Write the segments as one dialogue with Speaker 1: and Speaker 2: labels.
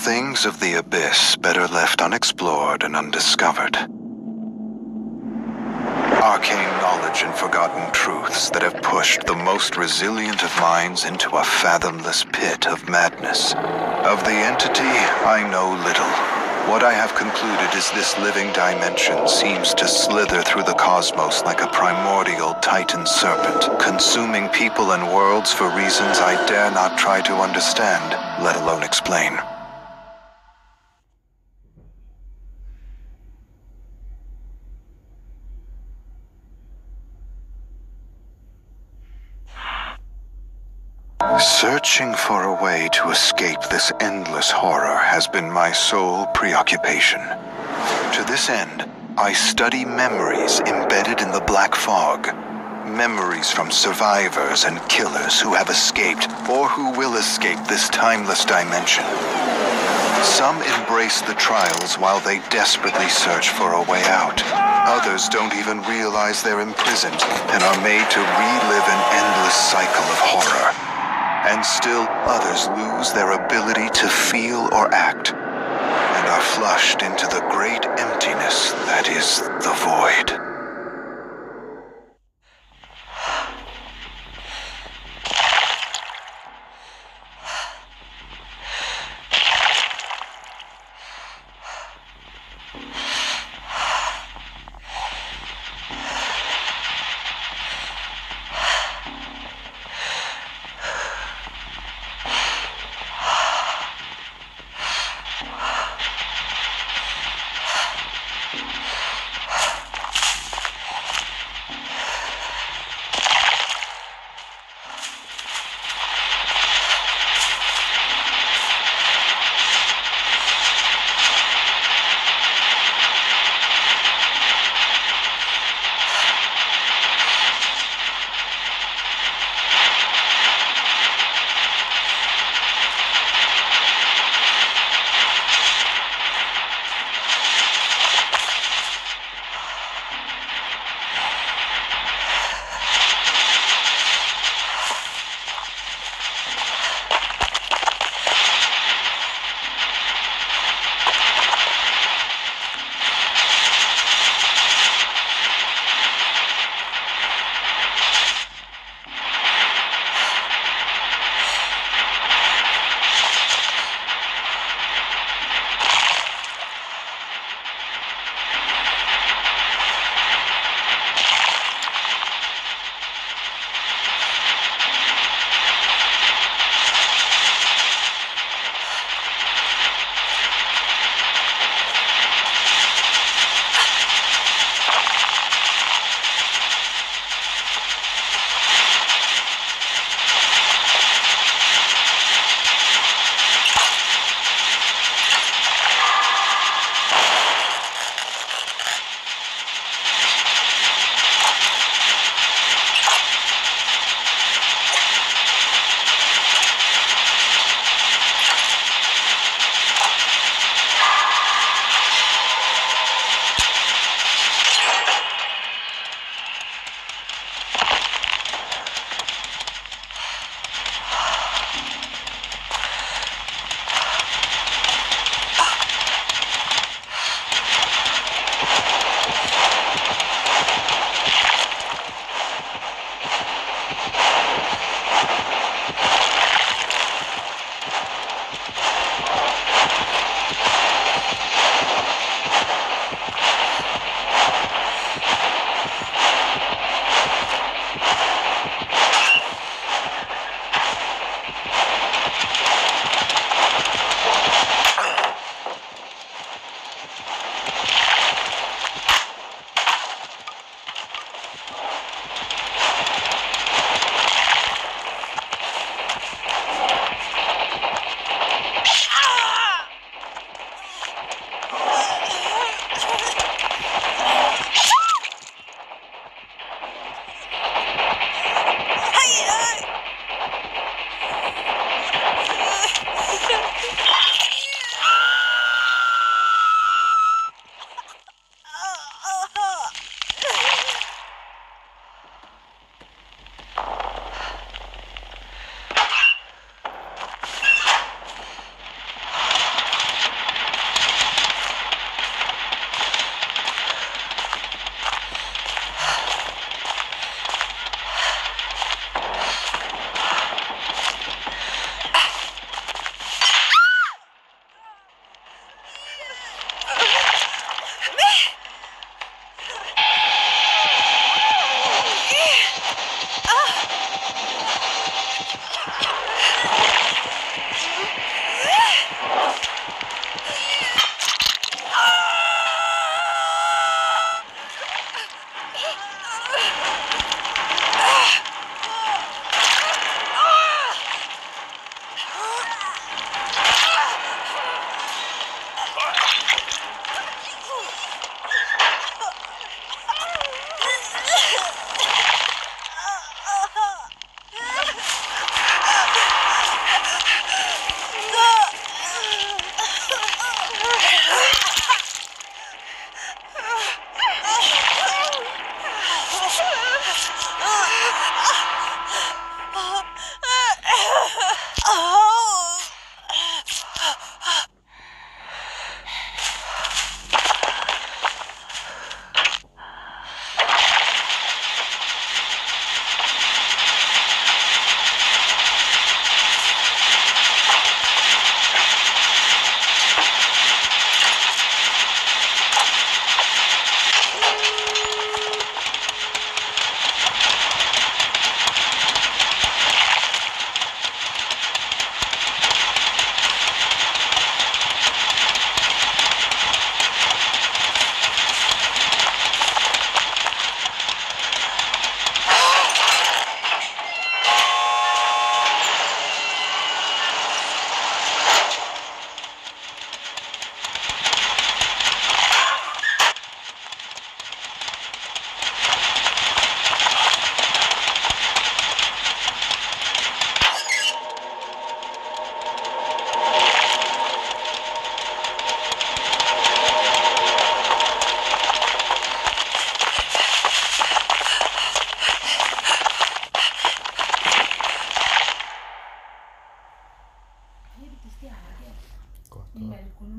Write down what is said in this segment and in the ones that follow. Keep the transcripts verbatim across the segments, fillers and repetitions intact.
Speaker 1: things of the abyss better left unexplored and undiscovered. Arcane knowledge and forgotten truths that have pushed the most resilient of minds into a fathomless pit of madness. Of the entity, I know little. What I have concluded is this living dimension seems to slither through the cosmos like a primordial titan serpent, consuming people and worlds for reasons I dare not try to understand, let alone explain. Searching for a way to escape this endless horror has been my sole preoccupation. To this end, I study memories embedded in the black fog. Memories from survivors and killers who have escaped or who will escape this timeless dimension. Some embrace the trials while they desperately search for a way out. Others don't even realize they're imprisoned and are made to relive an endless cycle of horror. And still others lose their ability to feel or act, and are flushed into the great emptiness that is the void.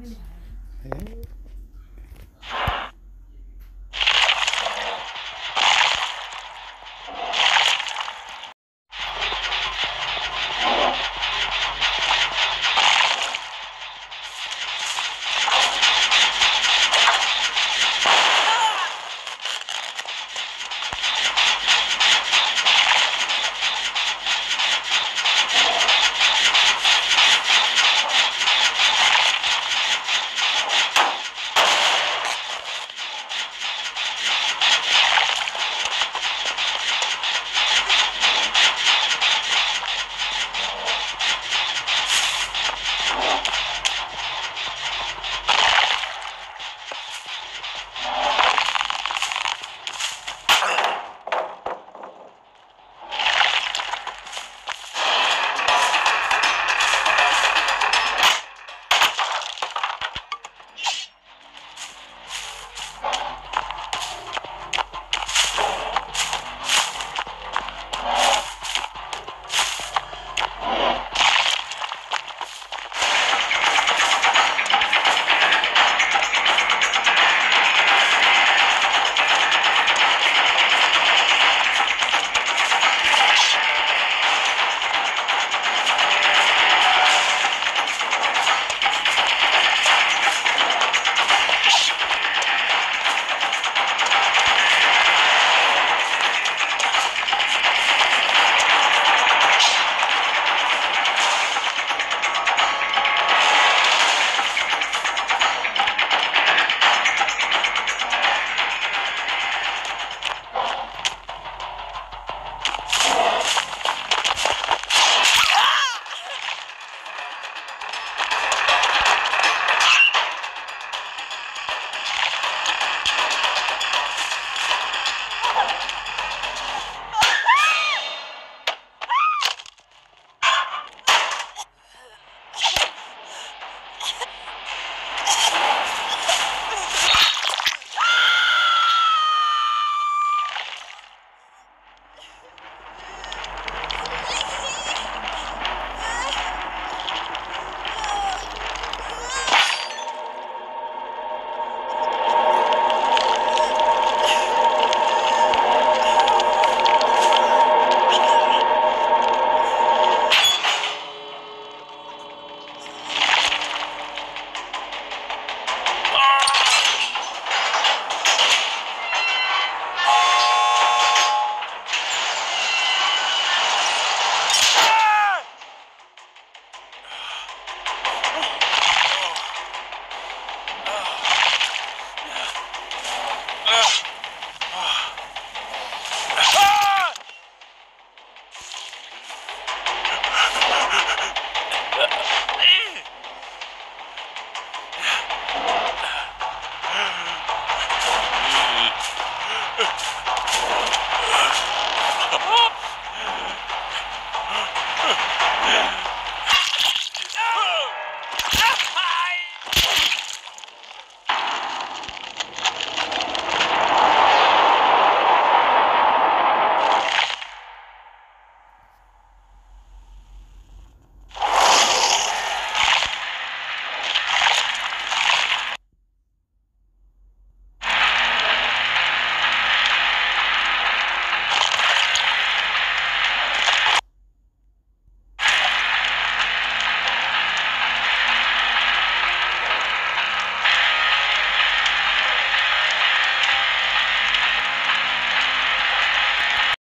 Speaker 2: Eh?